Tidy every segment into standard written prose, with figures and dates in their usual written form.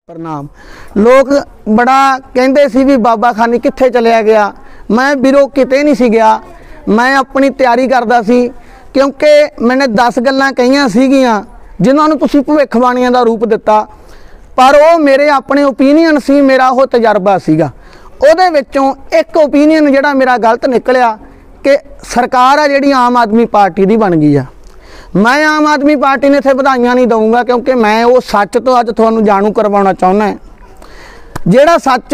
प्रणाम। लोग बड़ा कहते सी भी बाबा खानी कित्थे चलिया गया। मैं बीरो किते नहीं सी गया, मैं अपनी तैयारी करता सी क्योंकि मैंने 10 गल्लां कहियां सीगियां जिन्हां नूं तुसीं भविष्यवाणियां दा रूप दिता, पर वो मेरे अपने ओपीनियन सी, मेरा वो तजर्बा सीगा। उहदे विच्चों एक ओपीनियन जिहड़ा मेरा गलत निकलिया कि सरकार आ जिहड़ी आम आदमी पार्टी दी बन गई आ। मैं आम आदमी पार्टी ने इत्थे बधाइयां नहीं दूंगा क्योंकि मैं वो सच तो अज तुहानूं जाणू करवाउणा चाहुंदा। जिहड़ा सच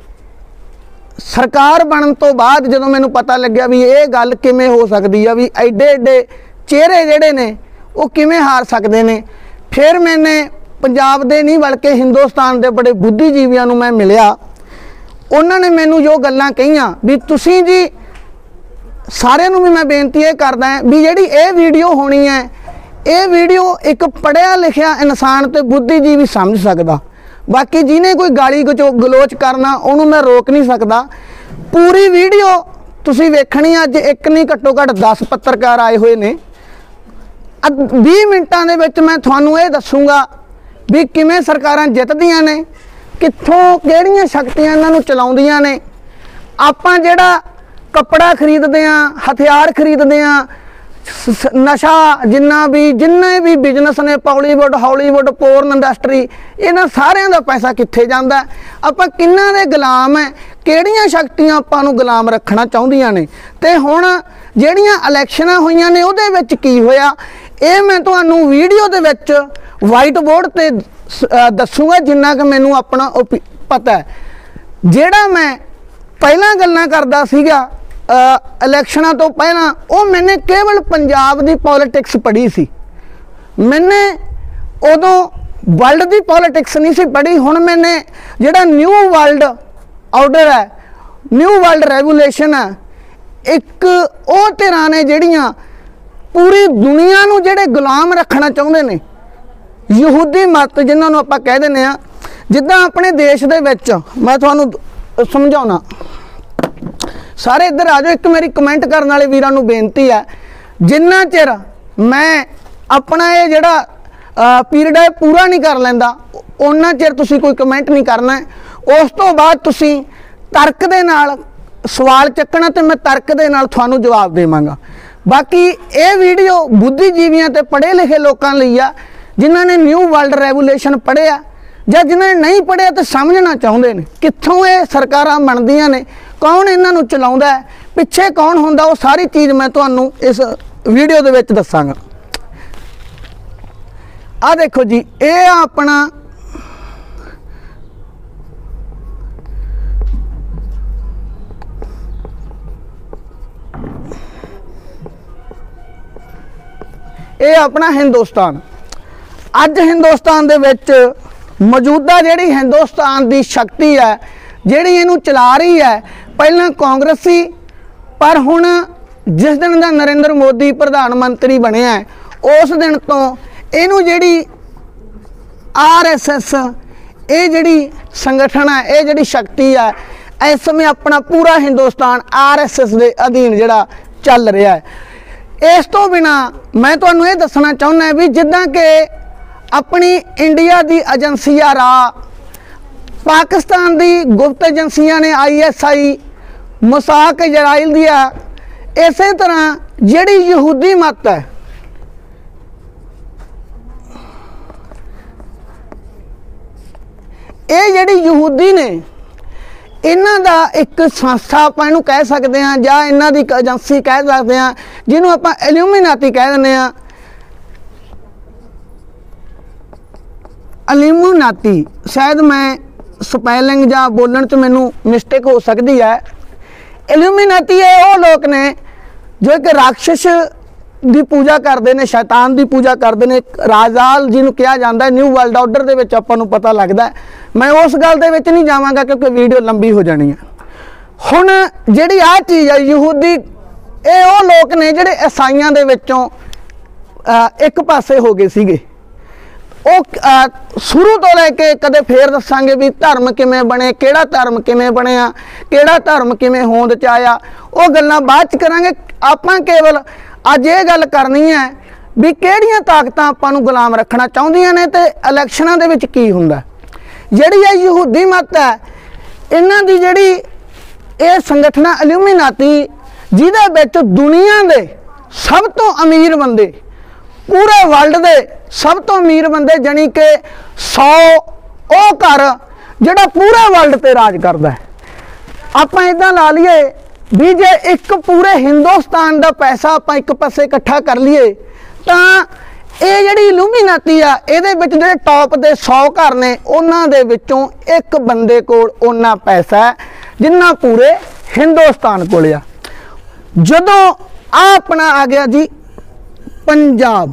सरकार बनन तो बाद जदों मैनूं पता लग्या भी ये गल किवें हो सकदी आ, भी एडे एडे चेहरे जिहड़े ने वो किवें हार सकदे ने, फिर मैंने पंजाब दे नहीं बल्कि हिंदुस्तान दे बड़े बुद्धिजीवियों नूं मैं मिलिया। उन्होंने मैनूं जो गल्लां कहियां भी तुसीं जी सारिਆਂ ਨੂੰ भी मैं बेनती ये करदा भी जिहड़ी ये वीडियो होनी है, ये वीडियो एक पढ़िया लिखिया इंसान ते बुद्धिजीवी समझ सकदा। बाकी जिन्हें कोई गाली गलोच करना उन्होंने मैं रोक नहीं सकता। पूरी वीडियो तुसी वेखनी, अज एक नहीं घट्टो घट्ट 10 पत्रकार आए हुए ने। 20 मिनटां दे विच मैं तुहानूं ये दसूंगा भी किवें सरकारां जितदियां ने, कित्थों किहड़ियां शक्तियां इन्हां नूं चलाउंदियां ने। आपां जिहड़ा कपड़ा खरीदते हैं, हथियार खरीदते हैं, नशा जिन्ने भी बिजनेस ने, बॉलीवुड हॉलीवुड पोर्न इंडस्ट्री, इन्हां सारियां दा पैसा कित्थे जांदा, आपां किन्हां दे गुलाम है, किहड़ियां शक्तियां आपां नूं गुलाम रखना चाहुंदियां ने। ते हुण जिहड़ियां इलैक्शनां होईयां ने उहदे विच की होया ये मैं तुहानूं वीडियो दे विच वाइट बोर्ड ते दसूंगा जिन्ना कि मैनूं अपना पता है। जिहड़ा मैं पहलां गल्लां करदा सीगा इलैक्शनां तो पहला, वो मैंने केवल पंजाब की पॉलिटिक्स पढ़ी सी। मैंने उदों वर्ल्ड की पॉलिटिक्स नहीं सी पढ़ी। हुण मैंने जिहड़ा न्यू वर्ल्ड ऑर्डर है, न्यू वर्ल्ड रेवूलेशन है, एक वो धिरां ने जिहड़ियां पूरी दुनिया नूं जिहड़े गुलाम रखना चाहुंदे ने, यहूदी मत जिन्हां नूं आपां कह दिंदे आ। जिद्दां अपने देश दे विच मैं तुहानूं समझाउणा, सारे इधर आ जाओ। एक मेरी कमेंट करने वाले वीरां नूं बेनती है, जिन्ना चिर मैं अपना ये जिहड़ा पीरियड है पूरा नहीं कर लैंदा उन्ना चिर तुसीं कोई कमेंट नहीं करना है। उस तो बाद तुसीं तर्क दे नाल सवाल चकना ते मैं तर्क दे नाल तुहानूं जवाब देवांगा। बाकी ये वीडियो बुद्धिजीवियों ते पढ़े लिखे लोगों लई आ जिन्हां ने न्यू वर्ल्ड रेवूलेशन पढ़िया ਜਾਂ जिन्हें नहीं पढ़िया तो समझना चाहते हैं कित्थों ये सरकारां बनदियां ने, कौन इन्हां नूं चलाउंदा है, पिछे कौन हुंदा, वो सारी चीज़ मैं तुहानूं इस वीडियो दे विच दस्सांगा। आ देखो जी, ये अपना ये अपना हिंदुस्तान। अज हिंदुस्तान दे विच मौजूदा जिहड़ी हिंदुस्तान की शक्ति है जिहड़ी इहनूं चला रही है, पहला कांग्रेस सी, पर हुण जिस दिन दा नरेंद्र मोदी प्रधानमंत्री बनिया है उस दिन तो इहनूं जिहड़ी RSS ये जिहड़ी संगठन है, ये जिहड़ी शक्ति है, इस समय अपना पूरा हिंदुस्तान RSS के अधीन जिहड़ा चल रहा है। इस तो बिना मैं तुहानूं ये दसना चाहुंदा भी जिद्दां कि अपनी इंडिया की एजेंसियां राह, पाकिस्तान की गुप्त एजेंसियां ने ISI, मोसाद इजराइल दी है, इस तरह जिहड़ी यहूदी मत है, ये जिहड़ी यहूदी ने इन्हां दा एक संस्था आपां इहनूं कह सकते हैं जां इन्हां दी एजेंसी कह सकते हैं जिन्हों आपां इल्यूमिनाती कह दिंदे आ। इल्यूमिनाती शायद मैं स्पैलिंग या बोलण च मैनू मिस्टेक हो सकती है। इल्यूमिनाती है वो लोग ने जो एक राक्षस की पूजा करते हैं, शैतान की पूजा करते हैं, राजाल जिन्होंने कहा जाता है। न्यू वर्ल्ड ऑर्डर के विच आपां नूं पता लगता है। मैं उस गल दे विच नहीं जावांगा क्योंकि वीडियो लंबी हो जानी है। हुण जिहड़ी आ चीज़ है यहूदी, ये वो लोग ने जिहड़े ईसाइयां दे विचों एक पासे हो गए सीगे। शुरू तो लैके कदे फिर दसांगे भी धर्म किमें बने, किहड़ा धर्म किमें बनिया, किहड़ा धर्म किमें होंद च आया, वो गल्लां बाद च करांगे। आपां केवल अज ये गल करनी है भी किहड़ियां ताकतां आपां नूं गुलाम रखना चाहुंदियां ने ते इलैक्शनां दे विच की हुंदा। ਜਿਹੜੀ ਇਹ ਯਹੂਦੀ ਮਤ ਹੈ, ਇਹਨਾਂ ਦੀ ਜਿਹੜੀ ਇਹ ਸੰਗਠਨ ਇਲੂਮੀਨਾਤੀ, ਜਿਹਦੇ ਵਿੱਚ ਦੁਨੀਆ ਦੇ ਸਭ ਤੋਂ ਅਮੀਰ ਬੰਦੇ, पूरे वर्ल्ड के सब तो अमीर बंदे जानी कि 100 ਉਹ घर ਜਿਹੜਾ पूरे वर्ल्ड पे राज करता है। आप इदा ला लीए भी जे एक पूरे हिंदुस्तान का पैसा आप एक पासे इकट्ठा कर लीए तो ये जिहड़ी इलूमीनाती आ इहदे विच जिहड़े टॉप के 100 घर ने उन्हां दे विचों एक बंदे कोल उन्ना पैसा है जिन्ना पूरे हिंदुस्तान कोल आ। जदों आ अपना आ गया जी पंजाब,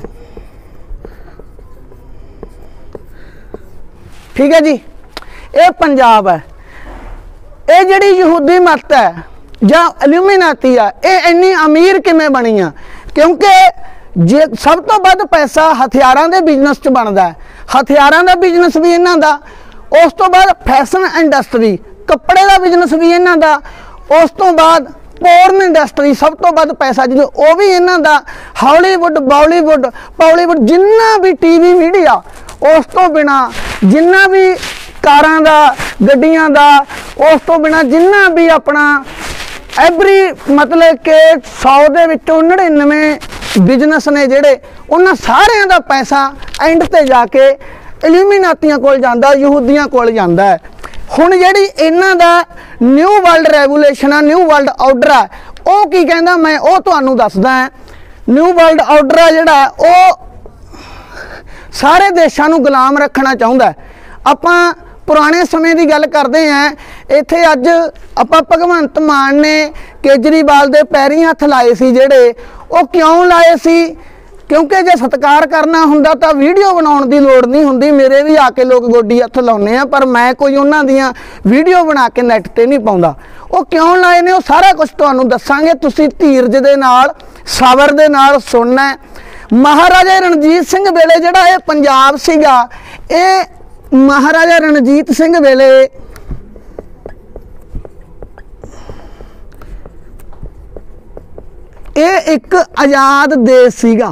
ठीक है जी, ये पंजाब है, ये जिहड़ी यहूदी मत है जां इल्यूमिनाती है, ये इन्नी अमीर किवें बनी आ? क्योंकि जे सब तो वध पैसा हथियारां दे बिजनेस च बनदा है, हथियारां दा बिजनेस भी इन्हां दा, उस तो बाद फैशन इंडस्ट्री कपड़े का बिजनेस भी इन्हां दा, उस तो बाद पोर्न इंडस्ट्री सब तो वध पैसा जो वो भी इन्हां दा, हॉलीवुड बॉलीवुड पॉलीवुड जिन्ना भी टीवी मीडिया, उस तो बिना जिन्ना भी कारां दा गड्डियां दा, उस तो बिना जिन्ना भी अपना एवरी मतलब कि 100 दे विचों 99 बिजनेस ने जिहड़े उन्हां सारियां दा पैसा एंड ते जाके इल्यूमिनातियां कोल जांदा, यहूदियां कोल जांदा है। हुण जिहड़ी इन्हां दा न्यू वर्ल्ड रेवूलेशन आ, न्यू वर्ल्ड ऑर्डर आ, वो की कहंदा मैं वो तुहानूं दसदा है। न्यू वर्ल्ड ऑर्डर आ जिहड़ा वो सारे देशां नूं गुलाम रखना चाहुंदा है। आपां पुराने समय की गल करते हैं, इत्थे अज आपां भगवंत मान ने केजरीवाल दे पैरीं हत्थ लाए सी जिहड़े, वो क्यों लाए सी? क्योंकि जे सत्कार करना हुंदा तां वीडियो बनाउण दी लोड़ नहीं हुंदी। मेरे भी आके लोग गोडी हत्थ लाउने आ, पर मैं कोई उन्हां दियां वीडियो बना के नैट ते नहीं पाउंदा। वो क्यों लाए ने वो सारा कुछ तुहानूं दस्सांगे, तुसीं धीरज दे नाल सबर दे नाल सुनना है। महाराजा रणजीत सिंह वेले जिहड़ा ये पंजाब सीगा, ये महाराजा रणजीत सिंह वेले ये एक आज़ाद देश सीगा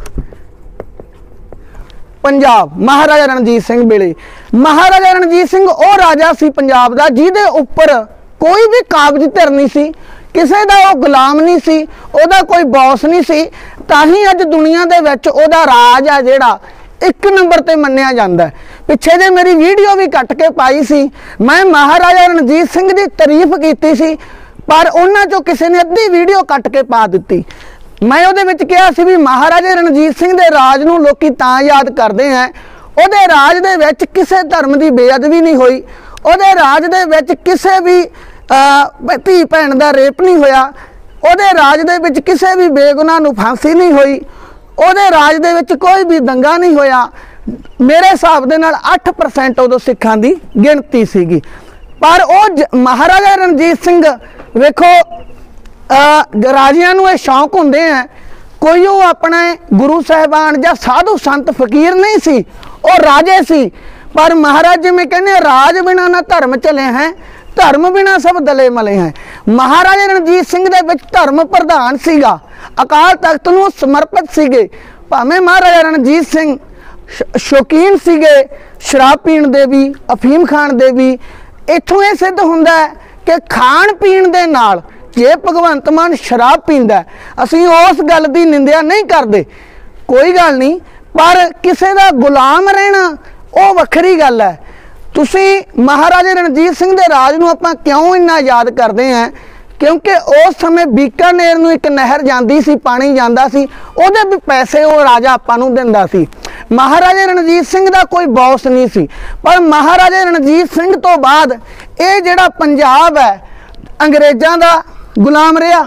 पंजाब। महाराजा रणजीत सिंह वेले, महाराजा रणजीत सिंह वो राजा सी पंजाब दा जिहदे उपर कोई भी काबज धिर नहीं सी, किसी का वो गुलाम नहीं सी, ओदा कोई बॉस नहीं सी। ताही अज दुनिया दे विच ओदा राज आ जिहड़ा एक नंबर ते मन्निया जांदा है। पिछे जे मेरी वीडियो भी कट के पाई सी, मैं महाराजा रणजीत सिंह की तारीफ की सी, पर उन्हां चों किसी ने अद्धी वीडियो कट के पा दित्ती। मैं उहदे विच कहा सी भी महाराजा रणजीत सिंह दे राज नूं लोकी तां याद करदे हैं, उहदे राज दे विच किसी धर्म की बेअदबी नहीं होई, उहदे राज दे विच किसी भी धी भैन का रेप नहीं होया, उहदे राज दे विच किसी भी बेगुनाह नूं फांसी नहीं होई, उहदे राज दे विच कोई भी दंगा नहीं होया। मेरे हिसाब दे नाल 8% उदों सिखां दी गिणती सीगी। पर वो महाराजा रणजीत सिंह वेखो राजियां नूं ये शौक हुंदे हैं, कोई वो अपने गुरु साहिबान या साधु संत फकीर नहीं सी, वो राजे सी। पर महाराज जी में कहने राज बिना ना धर्म चले हैं, धर्म बिना सब दले मले हैं। महाराजा रणजीत सिंह दे विच धर्म प्रधान सीगा, अकाल तख्त नूं समर्पित सीगे। भावें महाराजा रणजीत सिंह शौकीन सीगे शराब पीण दे भी, अफीम खाण दे भी। इत्थों ये सिद्ध हुंदा है कि खाण पीण दे नाल जे भगवंत मान शराब पींदा है, असीं उस गल दी निंदिया नहीं करदे, कोई गल नहीं, पर किसी दा गुलाम रहना वो वखरी गल है। तुसीं महाराजा रणजीत सिंह दे राज नूं आपां क्यों इन्ना याद करते हैं? क्योंकि उस समय बीकानेर नूं एक नहर जांदी सी, पानी जांदा सी, उहदे भी पैसे वो राजा आपां नूं दिंदा सी। महाराजा रणजीत सिंह दा कोई बॉस नहीं सी, पर महाराजा रणजीत सिंह तो बाद ये जिहड़ा पंजाब है अंग्रेज़ां दा गुलाम रहा।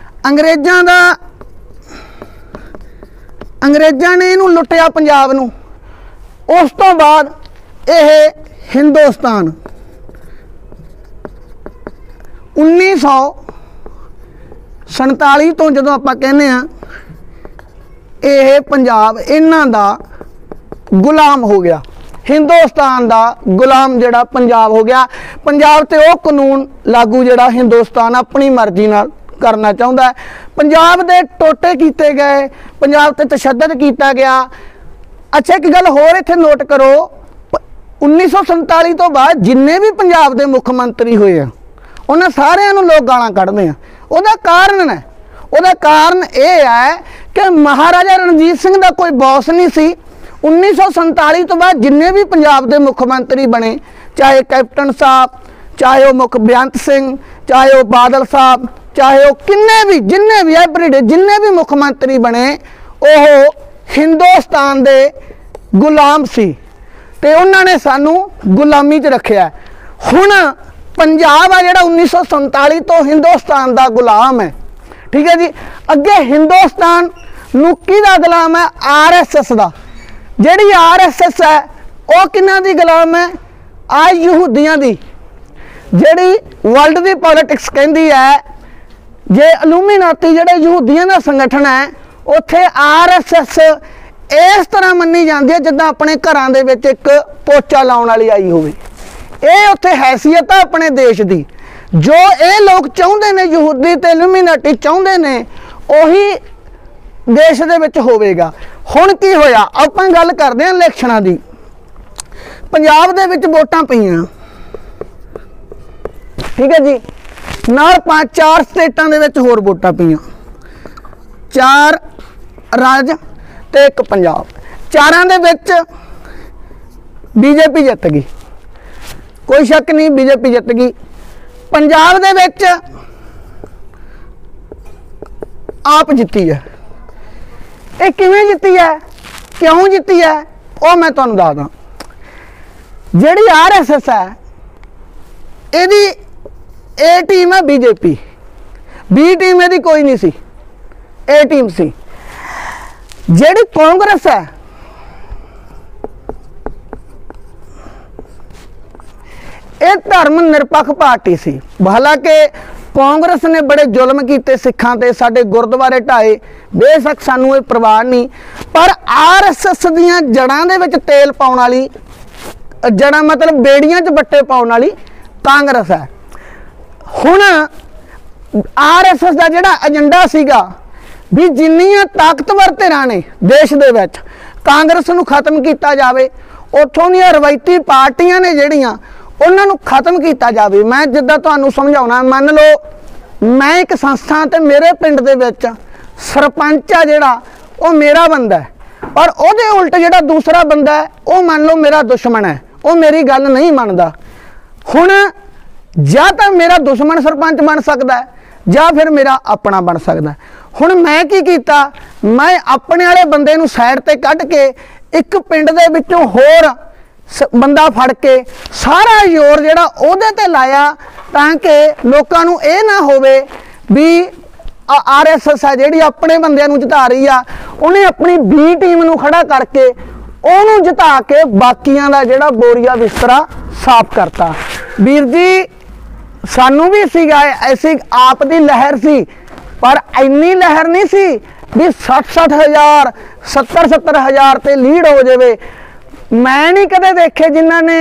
अंग्रेज़ां ने इहनूं लुटिया पंजाब नूं। उस तो बाद यह हिंदुस्तान 1947 तो जदों आपां कहने आ यह पंजाब इन्हां दा गुलाम हो गया, हिंदुस्तान दा गुलाम जिहड़ा पंजाब हो गया। पंजाब ते वो कानून लागू जिहड़ा हिंदुस्तान अपनी मर्जी नाल करना चाहुंदा है। पंजाब दे टोटे कीते गए, पंजाब ते तशद्दद कीता गया। अच्छा एक गल होर इत्थे नोट करो, 1947 तो बाद जिन्ने भी पंजाब के मुख मंत्री हुए हैं उन्होंने सारिਆਂ ਨੂੰ लोग गालां ਕੱਢਦੇ ਆ। ਉਹਦਾ ਕਾਰਨ है, ਉਹਦਾ ਕਾਰਨ ਇਹ है कि महाराजा रणजीत सिंह का कोई बॉस नहीं सी। 1947 तो बाद जिन्ने भी पंजाब के मुख मंत्री बने, चाहे कैप्टन साहब, चाहे वो मुख बेअंत सिंह, चाहे वो बादल साहब, चाहे वो किन्ने भी जिन्ने भी एवरीडे जिन्ने भी मुख मंत्री बने वो हिंदुस्तान के गुलाम सी ते उन्होंने सानू गुलामी च रखिया। हुण पंजाब आ जिहड़ा 1947 तो हिंदुस्तान का गुलाम है, ठीक है जी। अगे हिंदुस्तान नूं किहदा गुलाम है? RSS का। जिहड़ी RSS है वो किन्हां दी गुलाम है? आ यहूदियां दी। जिहड़ी वर्ल्ड की पॉलिटिक्स कहती है जे इल्यूमिनाटी जिहड़े यहूदियां का संगठन है उत्थे RSS इस तरह मन्नी जाती है जिद्दां अपने घरां दे विच एक पोचा लाउण वाली आई होवे। ये उत्थे हैसियत है अपने देश की। जो ये लोग चाहुंदे ने यहूदी ते इल्यूमिनाटी चाहुंदे ने उही देश दे विच होवेगा। हुण की होया? आपां गल करदे हां इलैक्शनां दी। पंजाब दे विच वोटां पईआं, ठीक है जी, नाल 5-4 स्टेटां दे विच होर वोटां पईआं, 4 राज ते एक पंजाब। चारां दे विच बीजेपी जित गई, कोई शक नहीं, बीजेपी जित गई। पंजाब दे विच आप जिती है। ये किवें जिती है, क्यों जिती है, वो मैं तुहानूं दसदा। जिहड़ी RSS है इहदी ए टीम है बीजेपी, बी टीम इहदी कोई नहीं सी, ए टीम सी। जिहड़ी कांग्रेस है ये धर्म निरपक्ष पार्टी सी। हालांकि कांग्रेस ने बड़े जुल्म किए सिखां ते, साडे गुरुद्वारे ढाए, बेशक सानू ये परवाह नहीं, पर RSS दीआं जड़ां दे विच तेल पाउण वाली, जड़ां मतलब बेड़ियां च बट्टे पाउण वाली कांग्रेस है। हुण RSS दा जिहड़ा एजेंडा सीगा भी जिन्नियां ताकतवर धिरां ने देश दे विच कांग्रेस नूं खत्म किया जाए, उत्थों दीआं रवायती पार्टियां ने जिहड़ियां उन्हां नूं खत्म किया जाए। मैं जिद्दां तुहानूं समझाउणा, मान लो मैं एक संस्था ते मेरे पिंड दे विच सरपंच आ जिहड़ा वो मेरा बंदा है, और उहदे उल्ट जिहड़ा दूसरा बंदा है वो मान लो मेरा दुश्मन है, वो मेरी गल नहीं मनदा। हुण जां तां मेरा दुश्मन सरपंच बन सकदा है जां फिर मेरा अपना बन सकदा है। हुण मैं की कीता, मैं अपने वाले बंदे नूं साइड ते कढ के एक पिंड दे विचों होर बंदा फड़ के सारा जोर जिहड़ा उहदे ते लाया ताकि लोकां नूं इह ना होवे भी RSS है जिहड़ी अपने बंदिਆਂ नूं जिता रही आ, उहने अपनी बी टीम नूं खड़ा करके उहनूं जिता के बाकियां दा जिहड़ा बोरिया बिस्तरा साफ करता। वीर जी सानू भी सीगा ऐसी आप दी लहर सी, पर इन्नी लहर नहीं सी भी 60-60 हज़ार 70-70 हज़ार ते लीड हो जाए। मैं नहीं कदे देखे जिन्हों ने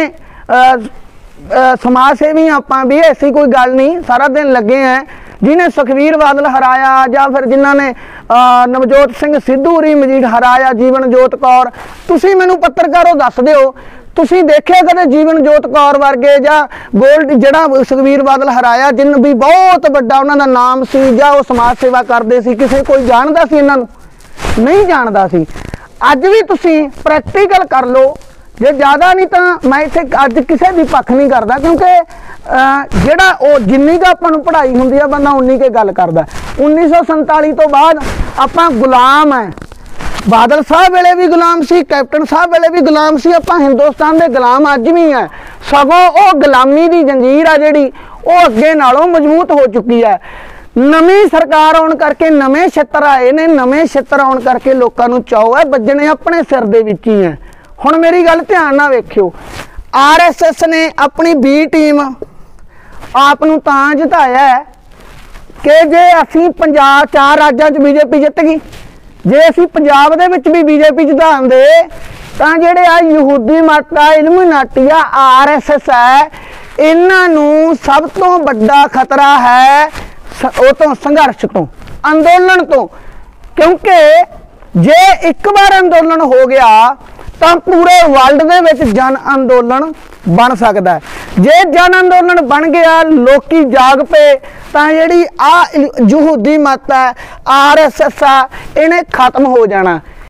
समाज सेवी आपां भी ऐसी कोई गल नहीं, सारा दिन लगे हैं, जिन्हें सुखबीर बादल हराया या फिर जिन्होंने नवजोत सिंह सिद्धू री मजीठ हराया, जीवनजोत कौर। तुसी मैनू पत्रकारों दस दिओ, तुसी देखिया कदे जीवनजोत कौर वर्गे या गोल्ड जिहड़ा सुखबीर बादल हराया, जिन भी बहुत बड़ा उन्हां दा नाम सी या वो समाज सेवा करते सी, किसी कोई जानदा सी इन्हां नूं? नहीं जानदा सी। अज भी तुसी प्रैक्टिकल कर लो, जे ज़्यादा नहीं तो मैं इत्थे अज किसी भी पक्ष नहीं करता, क्योंकि जिहड़ा वो जिन्नी का आपां नूं पढ़ाई हुंदी है बंदा उन्नी के गल करदा। 1947 तो बाद आपां गुलाम है, बादल साहब वेले भी गुलाम सी, कैप्टन साहब वेले भी गुलाम सी, आपां हिंदुस्तान के गुलाम अज भी है। सगों वो गुलामी की जंजीर आ जिहड़ी वो अगे नालों मजबूत हो चुकी है। नवीं सरकार आउण करके नवे छत्तर आए ने, नवे छत्तर आउण करके लोकां नूं चाओ है बजने अपने सिर दे विच ही है। हुण मेरी गल ध्यान नाल वेखियो, RSS ने अपनी बी टीम आप नूं तां जिताया है कि जे असीं पंजाब 4 राज्यां च बीजेपी जित गई, जे असीं पंजाब दे विच भी बीजेपी जितांदे तां जिहड़े आ यहूदी मत आ, इल्यूमिनाटी आ, RSS है, इन्हां नूं सब तो वड्डा खतरा है वो तो संघर्ष तो, अंदोलन तो। क्योंकि जे एक बार अंदोलन हो गया ਤਾਂ ਪੂਰੇ ਵਰਲਡ ਦੇ ਵਿੱਚ ਜਨ ਅੰਦੋਲਨ ਬਣ ਸਕਦਾ ਹੈ। ਜੇ ਜਨ ਅੰਦੋਲਨ ਬਣ ਗਿਆ, ਲੋਕੀ ਜਾਗ ਪਏ, ਤਾਂ ਜਿਹੜੀ ਆ ਯਹੂਦੀ ਮਤ ਹੈ, RSS ਆ, ਇਹਨੇ ਖਤਮ ਹੋ ਜਾਣਾ।